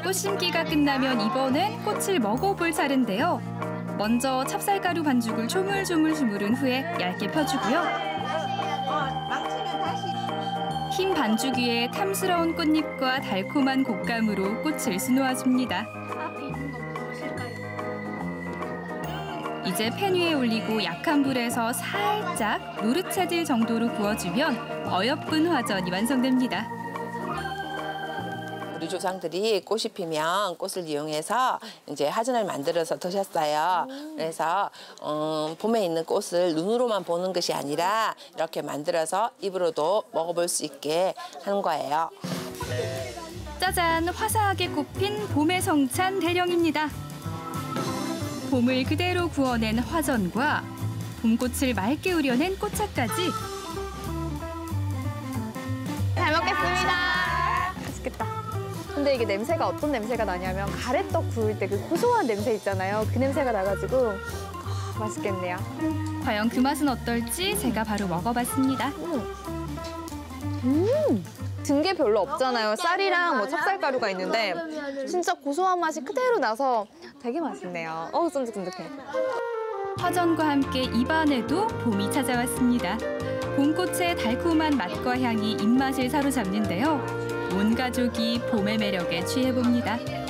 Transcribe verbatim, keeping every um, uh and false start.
꽃 심기가 끝나면 이번엔 꽃을 먹어볼 차례인데요. 먼저 찹쌀가루 반죽을 조물조물 주무른 후에 얇게 펴주고요. 흰 반죽 위에 탐스러운 꽃잎과 달콤한 곶감으로 꽃을 수놓아줍니다. 이제 팬 위에 올리고 약한 불에서 살짝 노릇해질 정도로 구워주면 어여쁜 화전이 완성됩니다. 우리 조상들이 꽃이 피면 꽃을 이용해서 이제 화전을 만들어서 드셨어요. 그래서 음, 봄에 있는 꽃을 눈으로만 보는 것이 아니라 이렇게 만들어서 입으로도 먹어볼 수 있게 하는 거예요. 짜잔! 화사하게 꽃핀 봄의 성찬 대령입니다. 봄을 그대로 구워낸 화전과 봄꽃을 맑게 우려낸 꽃차까지. 잘 먹겠습니다. 맛있겠다. 근데 이게 냄새가 어떤 냄새가 나냐면 가래떡 구울 때 그 고소한 냄새 있잖아요. 그 냄새가 나가지고 아, 맛있겠네요. 과연 그 맛은 어떨지 제가 바로 먹어봤습니다. 음. 음. 든 게 별로 없잖아요. 쌀이랑 뭐 찹쌀가루가 있는데 진짜 고소한 맛이 그대로 나서 되게 맛있네요. 어우, 쫀득쫀득해. 화전과 함께 입안에도 봄이 찾아왔습니다. 봄꽃의 달콤한 맛과 향이 입맛을 사로잡는데요. 온 가족이 봄의 매력에 취해봅니다.